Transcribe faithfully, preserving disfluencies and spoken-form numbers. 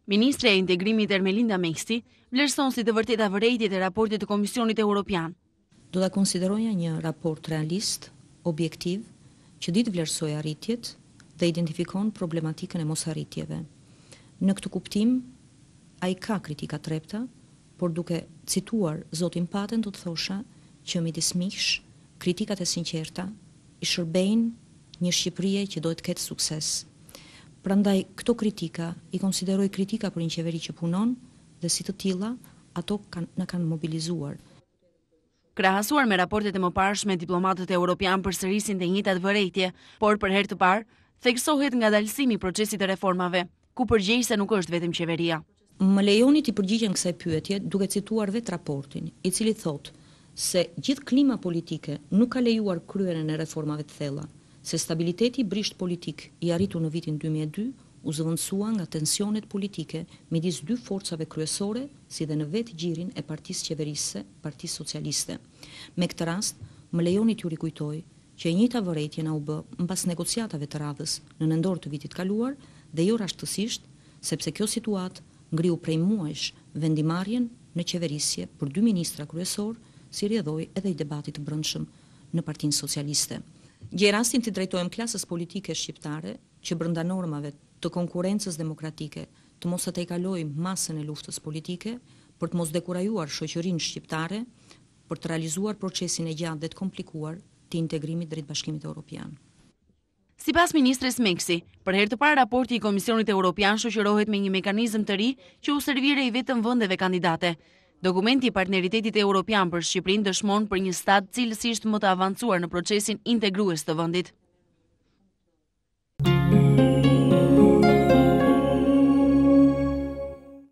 Ministre e Integrimit Ermelinda Meksti vlerëson si të vërteta vërejtjet e raportit të Komisionit Evropian. Do ta konsideroja një raport realist, objektiv, që ditë vlerësoj arritjet dhe identifikon problematikën e mosarritjeve. Në këtë kuptim, ai ka kritika trepta, por duke cituar zotin Paten do të thosha që midis miqsh, kritikat e sinqerta i shërbejnë një Shqipërie që do të ketë sukses. Prandaj këto kritika i konsideroj kritika për një qeveri që punon dhe si të tilla ato kanë na kanë mobilizuar. Krahasuar me raportet e mëparshme, diplomatët evropian përsërisin të njëjtat vërejtje, por për herë të parë theksohet ngadalësimi i procesit të reformave, ku përgjegjëse nuk është vetëm qeveria. Më lejoni të përgjigjem kësaj pyetje duke cituar vetë raportin, i cili thotë se gjithë klima politike nuk ka lejuar kryerjen e reformave të thella, se stabiliteti i brisht politik i arritur në vitin dy mijë e dy u zëvendësua nga tensionet politike midis dy forcave kryesore, si dhe në vetë gjirin e Partisë Qeverisë, Partisë Socialiste. Me këtë rast, më lejoni t'ju rikujtoj që e njëjta vërejtje na u bë mbas negociatave të radhës në nëntor të vitit kaluar dhe jo rashtësisht, sepse kjo situatë ngriu prej muajsh vendimarrjen në qeverisje për dy ministra kryesor, si rrjedhoi edhe i debatit të brendshëm në Partinë Socialiste. Gjej rastin të drejtojmë klasës politike shqiptare që brenda normave të konkurrencës demokratike të mos të tejkalojë masën e luftës politike për të mos dekurajuar shoqërinë shqiptare për të realizuar procesin e gjatë dhe të komplikuar të integrimit drejt Bashkimit Evropian. Sipas ministres Meksi, për herë të parë raporti i Komisionit Evropian shoqërohet me një mekanizëm të ri që u servire i vetëm vendeve kandidate. Dokumenti i partneritetit evropian për Shqipërinë dëshmon për një stad cilësisht më të avancuar në procesin integrues të vendit.